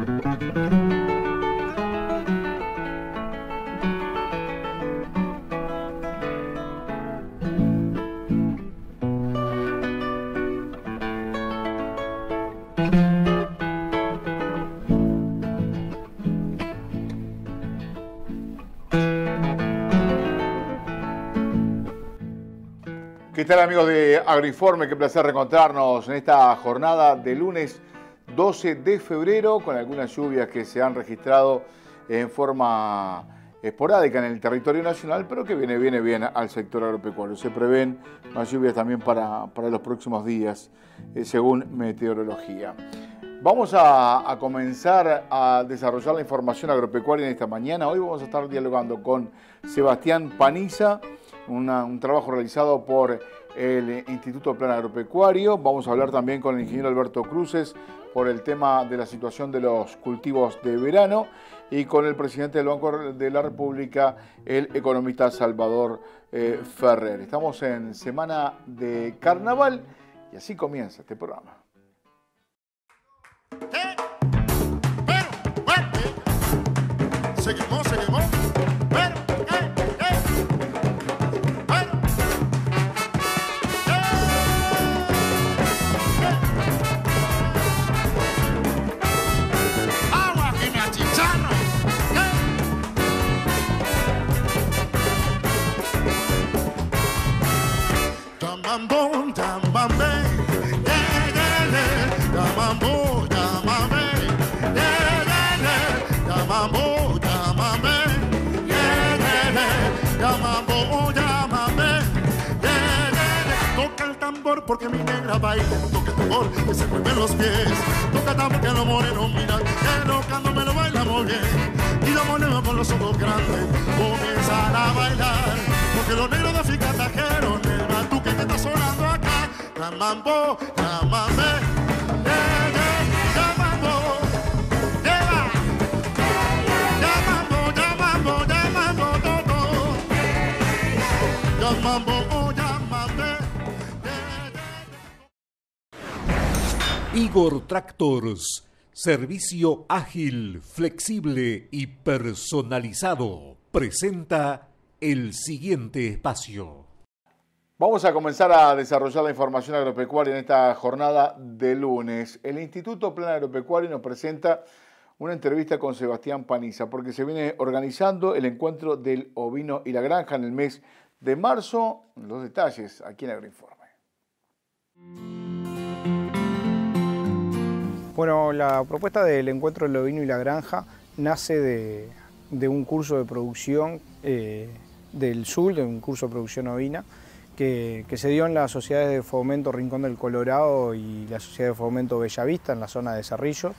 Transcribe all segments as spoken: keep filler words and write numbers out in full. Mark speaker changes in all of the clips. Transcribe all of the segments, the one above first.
Speaker 1: ¿Qué tal, amigos de Agroinforme? Qué placer reencontrarnos en esta jornada de lunes doce de febrero con algunas lluvias que se han registrado en forma esporádica en el territorio nacional, pero que viene, viene bien al sector agropecuario. Se prevén más lluvias también para, para los próximos días, eh, según meteorología. Vamos a, a comenzar a desarrollar la información agropecuaria en esta mañana. Hoy vamos a estar dialogando con Sebastián Paniza, Una, un trabajo realizado por el Instituto Plan Agropecuario. Vamos a hablar también con el ingeniero Alberto Cruces por el tema de la situación de los cultivos de verano y con el presidente del Banco de la República, el economista Salvador eh, Ferrer. Estamos en semana de carnaval y así comienza este programa.
Speaker 2: ¿Eh? Pero, bueno, seguimos, seguimos. Mambo, llámame, yeah, yeah, yeah. Llámame, llámame, yeah, yeah, yeah. Llámame, llámame, yeah, yeah, yeah. Llámame, llámame, yeah, yeah, yeah. Toca el tambor porque mi negra baila. Toca el tambor que se mueven los pies. Toca el tambor que los morenos miran. Que tocando me lo bailamos bien. Y los morenos con los ojos grandes comienzan a bailar. Porque los negros de África trajeron el batuque que está sonando acá. Llamambo, llámame, yeah, yeah, llamambo, yeah, llamambo, llamambo, llamambo, todo, llamambo, llámame, yeah, yeah.
Speaker 3: Igor Tractors, servicio ágil, flexible y personalizado, presenta el siguiente espacio.
Speaker 1: Vamos a comenzar a desarrollar la información agropecuaria en esta jornada de lunes. El Instituto Plan Agropecuario nos presenta una entrevista con Sebastián Paniza, porque se viene organizando el encuentro del ovino y la granja en el mes de marzo. Los detalles aquí en Agroinforme.
Speaker 4: Bueno, la propuesta del encuentro del ovino y la granja nace de, de un curso de producción eh, del S U L, de un curso de producción ovina, que, que se dio en las sociedades de fomento Rincón del Colorado y la sociedad de fomento Bellavista, en la zona de Cerrillos.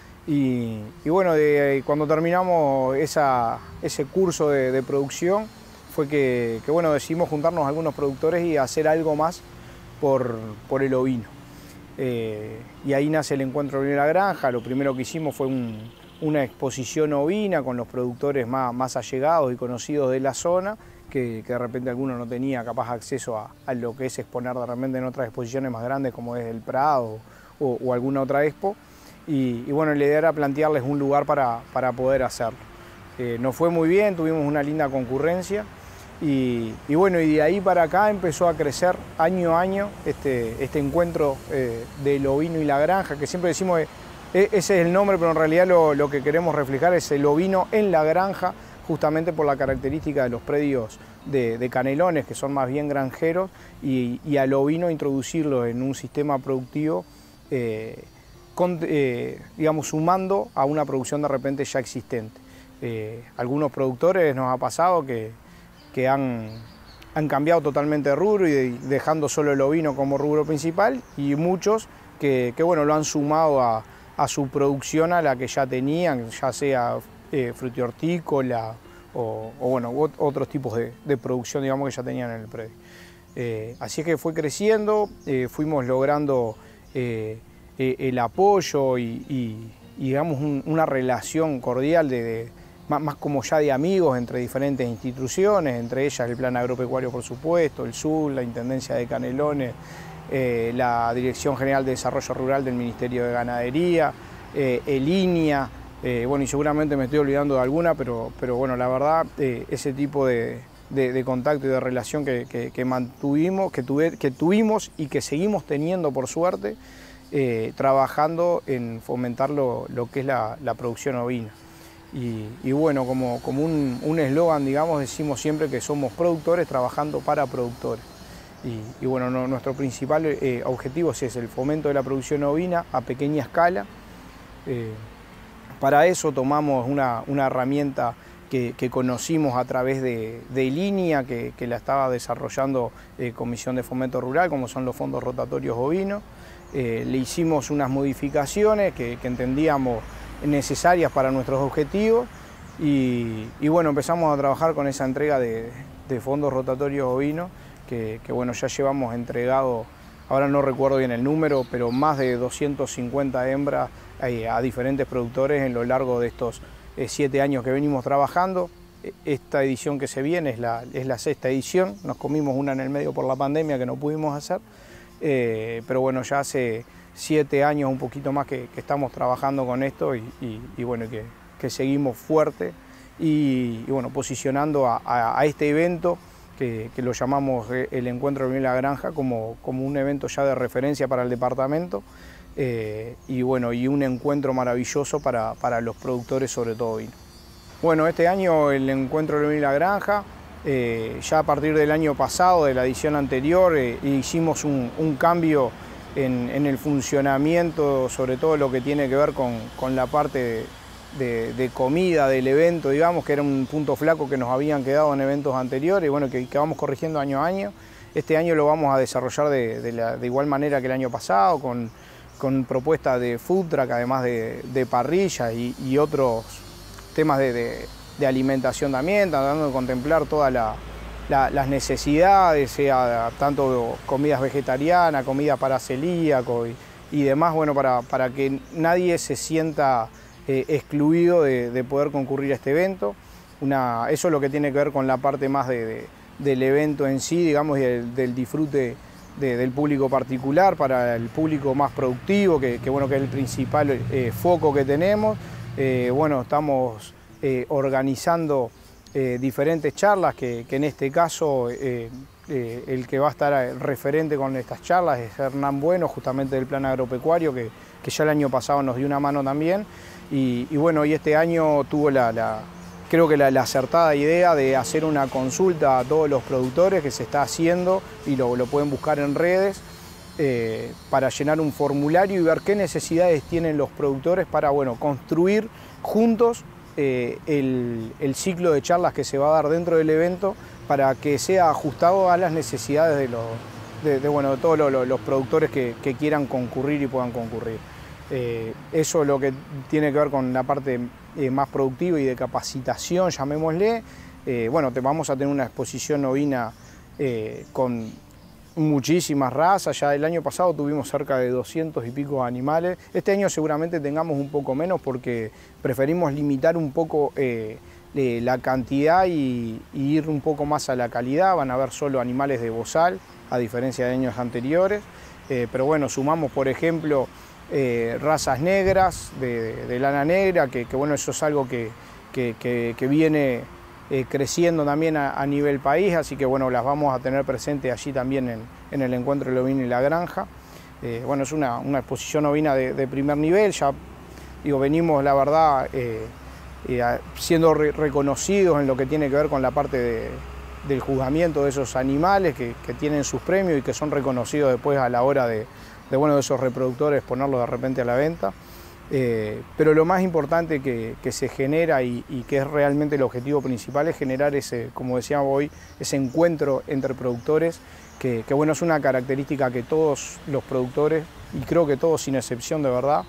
Speaker 4: Y, y bueno, de, cuando terminamos esa, ese curso de, de producción, fue que, que bueno, decidimos juntarnos algunos productores y hacer algo más por, por el ovino. Eh, y ahí nace el encuentro ovino y la granja. Lo primero que hicimos fue un, una exposición ovina con los productores más, más allegados y conocidos de la zona, que, que de repente alguno no tenía capaz acceso a, a lo que es exponer de repente en otras exposiciones más grandes como es el Prado o, o alguna otra expo. Y, y bueno, la idea era plantearles un lugar para, para poder hacerlo. Eh, nos fue muy bien, tuvimos una linda concurrencia y, y bueno, y de ahí para acá empezó a crecer año a año este, este encuentro eh, del ovino y la granja, que siempre decimos eh, ese es el nombre, pero en realidad lo, lo que queremos reflejar es el ovino en la granja, justamente por la característica de los predios de, de Canelones, que son más bien granjeros, y, y al ovino introducirlo en un sistema productivo, eh, con, eh, digamos, sumando a una producción de repente ya existente. Eh, algunos productores nos ha pasado que, que han, han cambiado totalmente de rubro y de, dejando solo el ovino como rubro principal, y muchos que, que bueno, lo han sumado a, a su producción a la que ya tenían, ya sea eh, frutihortícola o, o bueno, ot, otros tipos de, de producción, digamos, que ya tenían en el predio. Eh, así es que fue creciendo, eh, fuimos logrando eh, eh, el apoyo y, y, y digamos, un, una relación cordial de, de más, más como ya de amigos entre diferentes instituciones, entre ellas el Plan Agropecuario, por supuesto, el S U L, la Intendencia de Canelones, eh, la Dirección General de Desarrollo Rural del Ministerio de Ganadería, eh, Elinia, eh, bueno, y seguramente me estoy olvidando de alguna, pero, pero bueno, la verdad, eh, ese tipo de, de, de contacto y de relación que, que, que mantuvimos, que, tuve, que tuvimos y que seguimos teniendo por suerte, eh, trabajando en fomentar lo, lo que es la, la producción ovina. Y, y bueno, como, como un eslogan, digamos, decimos siempre que somos productores trabajando para productores. Y, y bueno, no, nuestro principal eh, objetivo es el fomento de la producción ovina a pequeña escala. Eh, para eso tomamos una, una herramienta que, que conocimos a través de, de Elinia, que, que la estaba desarrollando eh, Comisión de Fomento Rural, como son los fondos rotatorios ovinos. Eh, le hicimos unas modificaciones que, que entendíamos necesarias para nuestros objetivos y, y bueno, empezamos a trabajar con esa entrega de, de fondos rotatorios ovinos que, que bueno, ya llevamos entregado, ahora no recuerdo bien el número, pero más de doscientas cincuenta hembras eh, a diferentes productores en lo largo de estos eh, siete años que venimos trabajando. Esta edición que se viene es la, es la sexta edición, nos comimos una en el medio por la pandemia que no pudimos hacer, eh, pero bueno, ya hace siete años, un poquito más que, que estamos trabajando con esto y, y, y bueno, que, que seguimos fuerte y, y bueno, posicionando a, a, a este evento que, que lo llamamos el Encuentro de la Granja como, como un evento ya de referencia para el departamento eh, y bueno, y un encuentro maravilloso para, para los productores, sobre todo vino. Bueno, este año el Encuentro de la Granja, eh, ya a partir del año pasado, de la edición anterior, eh, hicimos un, un cambio En, en el funcionamiento, sobre todo lo que tiene que ver con, con la parte de, de, de comida del evento, digamos, que era un punto flaco que nos habían quedado en eventos anteriores, y bueno, que, que vamos corrigiendo año a año. Este año lo vamos a desarrollar de, de, la, de igual manera que el año pasado, con, con propuestas de food truck, además de, de parrilla y, y otros temas de, de, de alimentación también, tratando de contemplar toda la La, las necesidades, sea tanto comidas vegetarianas, comida para celíaco y, y demás, bueno, para, para que nadie se sienta eh, excluido de, de poder concurrir a este evento. Una, eso es lo que tiene que ver con la parte más de, de, del evento en sí, digamos, y del, del disfrute de, del público particular, para el público más productivo, que, que, bueno, que es el principal eh, foco que tenemos. Eh, bueno, estamos eh, organizando Eh, diferentes charlas, que, que en este caso eh, eh, el que va a estar referente con estas charlas es Hernán Bueno, justamente del Plan Agropecuario, que, que ya el año pasado nos dio una mano también, y, y bueno, y este año tuvo la, la creo que la, la acertada idea de hacer una consulta a todos los productores, que se está haciendo y lo, lo pueden buscar en redes, eh, para llenar un formulario y ver qué necesidades tienen los productores para, bueno, construir juntos Eh, el, el ciclo de charlas que se va a dar dentro del evento para que sea ajustado a las necesidades de, los, de, de, bueno, de todos los, los productores que, que quieran concurrir y puedan concurrir. Eh, eso es lo que tiene que ver con la parte eh, más productiva y de capacitación, llamémosle. Eh, bueno, te, vamos a tener una exposición ovina eh, con muchísimas razas. Ya el año pasado tuvimos cerca de doscientos y pico animales. Este año seguramente tengamos un poco menos porque preferimos limitar un poco eh, eh, la cantidad y, y ir un poco más a la calidad. Van a haber solo animales de bozal, a diferencia de años anteriores. Eh, pero bueno, sumamos por ejemplo eh, razas negras, de, de, de lana negra, que, que bueno, eso es algo que, que, que, que viene Eh, creciendo también a, a nivel país, así que bueno, las vamos a tener presentes allí también en, en el Encuentro del Ovino y la Granja. Eh, bueno, es una, una exposición ovina de, de primer nivel, ya digo, venimos la verdad eh, eh, siendo re reconocidos en lo que tiene que ver con la parte de, del juzgamiento de esos animales que, que tienen sus premios y que son reconocidos después a la hora de, de, bueno, de esos reproductores ponerlos de repente a la venta. Eh, pero lo más importante que, que se genera y, y que es realmente el objetivo principal es generar ese, como decíamos hoy, ese encuentro entre productores, que, que bueno, es una característica que todos los productores, y creo que todos sin excepción de verdad,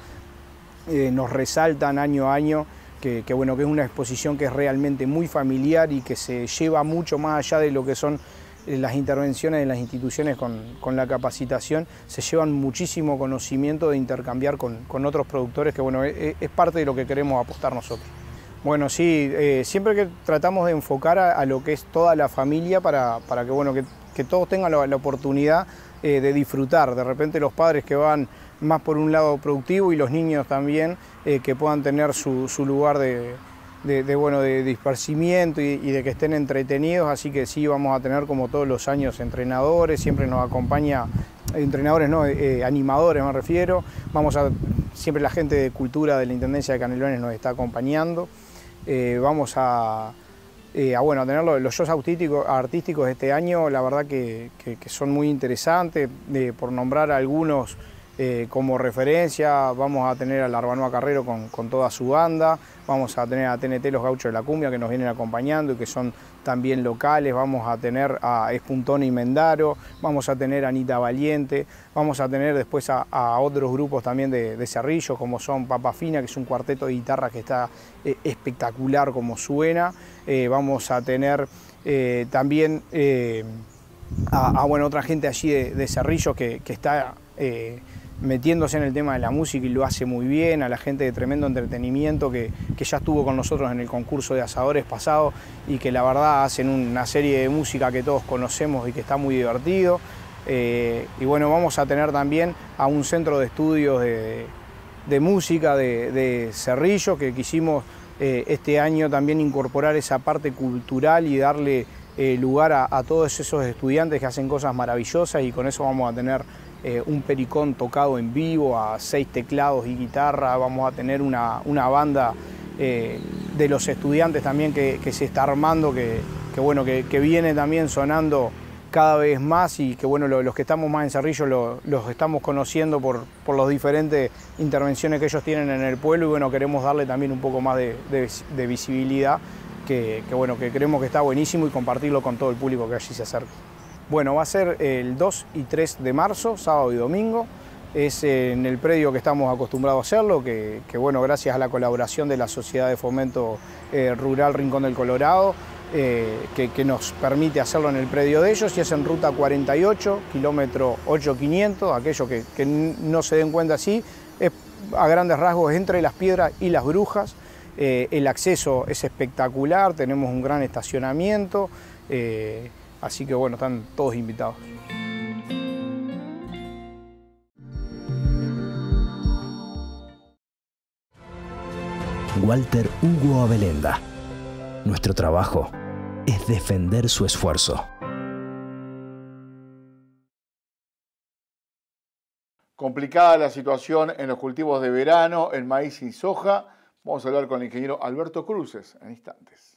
Speaker 4: eh, nos resaltan año a año, que, que bueno, que es una exposición que es realmente muy familiar y que se lleva mucho más allá de lo que son las intervenciones de las instituciones con, con la capacitación, se llevan muchísimo conocimiento de intercambiar con, con otros productores, que bueno, es, es parte de lo que queremos apostar nosotros. Bueno, sí, eh, siempre que tratamos de enfocar a, a lo que es toda la familia para, para que, bueno, que, que todos tengan la, la oportunidad eh, de disfrutar. De repente los padres que van más por un lado productivo y los niños también eh, que puedan tener su, su lugar de, de, de, bueno, de dispersimiento y, y de que estén entretenidos, así que sí vamos a tener como todos los años entrenadores, siempre nos acompaña, entrenadores no, eh, animadores me refiero, vamos a, siempre la gente de cultura de la Intendencia de Canelones nos está acompañando, eh, vamos a... Eh, a, bueno, a tener los, los shows artísticos, artísticos de este año, la verdad que, que, que son muy interesantes, eh, por nombrar algunos eh, como referencia, vamos a tener a la Arbanoa Carrero con, con toda su banda, vamos a tener a T N T Los Gauchos de la Cumbia que nos vienen acompañando y que son también locales, vamos a tener a Espuntón y Mendaro, vamos a tener a Anita Valiente, vamos a tener después a, a otros grupos también de, de Cerrillos como son Papa Fina, que es un cuarteto de guitarra que está eh, espectacular como suena, eh, vamos a tener eh, también eh, a, a bueno, otra gente allí de, de Cerrillos que, que está eh, metiéndose en el tema de la música y lo hace muy bien, a la gente de Tremendo Entretenimiento que, que ya estuvo con nosotros en el concurso de asadores pasado y que la verdad hacen una serie de música que todos conocemos y que está muy divertido. Eh, y bueno, vamos a tener también a un centro de estudios de, de música de, de Cerrillo que quisimos eh, este año también incorporar esa parte cultural y darle eh, lugar a, a todos esos estudiantes que hacen cosas maravillosas y con eso vamos a tener Eh, un pericón tocado en vivo a seis teclados y guitarra, vamos a tener una, una banda eh, de los estudiantes también que, que se está armando, que, que, bueno, que, que viene también sonando cada vez más y que bueno, lo, los que estamos más en Cerrillo lo, los estamos conociendo por, por las diferentes intervenciones que ellos tienen en el pueblo y bueno, queremos darle también un poco más de, de, de visibilidad, que, que bueno, que creemos que está buenísimo y compartirlo con todo el público que allí se acerca. Bueno, va a ser el dos y tres de marzo, sábado y domingo. Es en el predio que estamos acostumbrados a hacerlo, que, que bueno, gracias a la colaboración de la Sociedad de Fomento eh, Rural Rincón del Colorado, eh, que, que nos permite hacerlo en el predio de ellos, y es en ruta cuarenta y ocho, kilómetro ocho mil quinientos, aquellos que, que no se den cuenta así, es a grandes rasgos entre Las Piedras y Las Brujas. Eh, el acceso es espectacular, tenemos un gran estacionamiento, eh, así que bueno, están todos invitados.
Speaker 5: Walter Hugo Abelenda. Nuestro trabajo es defender su esfuerzo.
Speaker 1: Complicada la situación en los cultivos de verano, en maíz y soja. Vamos a hablar con el ingeniero Alberto Cruces en instantes.